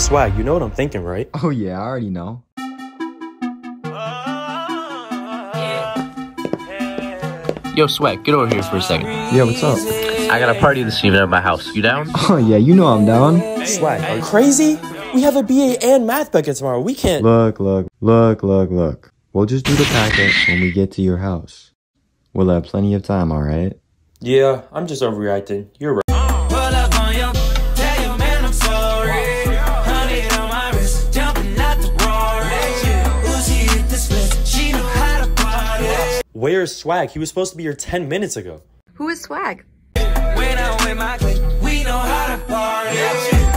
Swag, you know what I'm thinking, right? Oh yeah, I already know. Yo, Swag, get over here for a second. Yeah, what's up? I got a party this evening at my house. You down? Oh yeah, you know I'm down. Swag, are you crazy? We have a BA and math bucket tomorrow. We can't. Look. We'll just do the packet when we get to your house. We'll have plenty of time, alright? Yeah, I'm just overreacting. You're right. Where's Swag? He was supposed to be here 10 minutes ago. Who is Swag? When I'm with my clique, we know how to party.